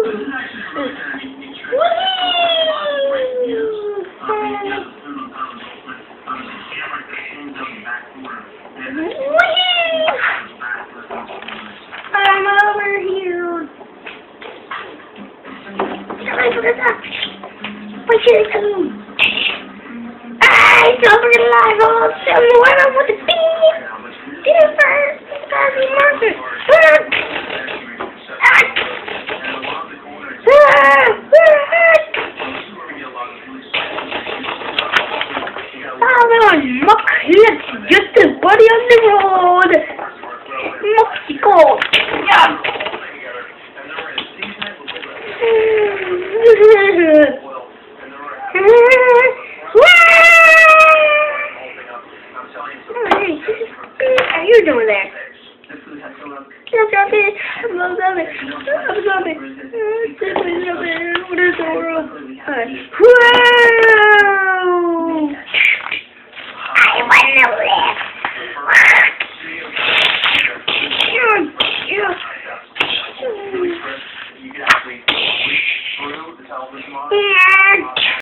I'm over here. What should I do? It's over alive. Oh, tell me what I want to be. Get it first. It's gotta be monster. Muck, let's get this buddy on the road. Mexico. Yeah. How you doing there? I'm jumping. What is the world?